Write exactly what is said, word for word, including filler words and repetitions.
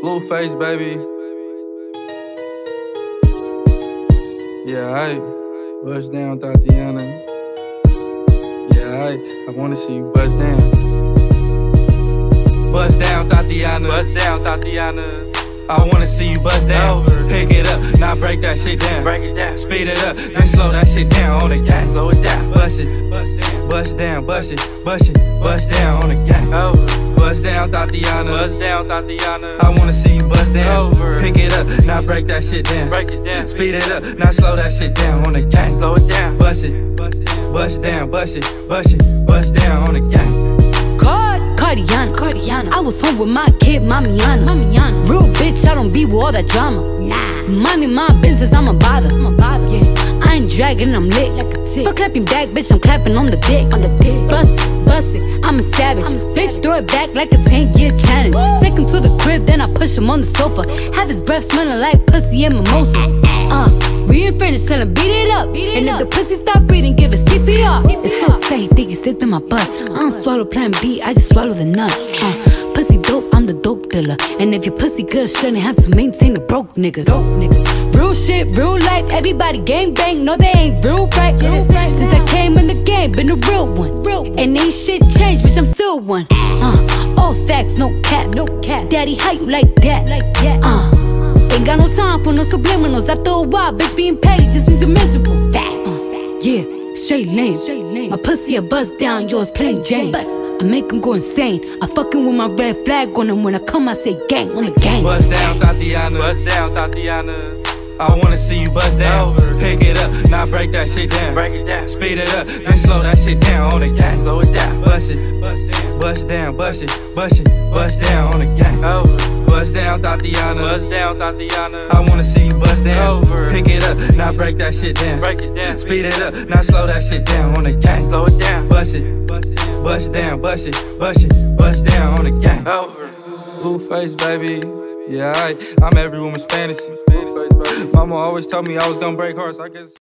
Blueface, baby. Yeah, I bust down, Tatiana. Yeah, I I wanna see you bust down. Bust down, Tatiana. Bust down, Tatiana. I wanna see you bust down. Pick it up, now break that shit down. Break it down. Speed it up, then slow that shit down on the gang. Slow it down. Bust it, bust down, bust it, bust it, bust down on the gang. Over. Bust down, Tatiana. Bust down, Tatiana. I wanna see you bust down. Over. Pick it up, now break that shit down. Break it down. Speed it up, now slow that shit down on the gang. Slow it down. Bust it, bust down, bust it, bust it, bust down on the gang. Cardiana, Cardiana. I was home with my kid, Mamiana. Mamiana. Real bitch, I don't be with all that drama. Nah. Money, my business, I'm a bother. I'm a bother. Yeah. I ain't dragging, I'm lit like a tick. For clapping back, bitch, I'm clapping on the dick. On the dick. Bust it, bust it, I'm a savage. I'm a bitch, savage. Throw it back like a ten year challenge. Woo. Take him to the crib, then I push him on the sofa. Have his breath smelling like pussy and mimosas. Uh, we in French, tell him beat it up. Beat it and up. If the pussy stop breathing, give it C P R. C P R. It's so tight, he think he slipped in my butt. I don't swallow plan B, I just swallow the nuts. Uh, pussy dope, I'm the dope dealer. And if your pussy good, shouldn't have to maintain a broke nigga. Dope nigga. Real shit, real life, everybody gang bang. No, they ain't real right. Since I came in the game, been a real one. Real. And ain't shit changed, bitch, I'm still one. Uh, all facts, no cap, no cap. Daddy, how you like that? Like that. Uh, ain't got no time for no subliminals. After a while, bitch, being petty just means you're miserable. Facts. Uh, yeah, straight lane. Straight lane. My pussy a bust down, yours plain Jane. I make him go insane. I fucking with my red flag on him. When I come, I say gang on the gang. Bust down, Tatiana. Bust down, Tatiana. I wanna see you bust down. Pick it up, now break that shit down. Break it down. Speed it up, then slow that shit down on the gang. Slow it down. Bust it, bust down, bust it, bust it, bust down on the gang. Over. Bust down, Tatiana. Bust down, Tatiana. I wanna see you bust down. Over. Pick it up, now break that shit down. Break it down. Speed it up, now slow that shit down on the gang. Slow it down. Bust it, bust down, bust it, bust it, bust down on the gang. Over. Blueface, baby. Yeah, I, I'm every woman's fantasy. Mama always told me I was gonna break hearts, I guess.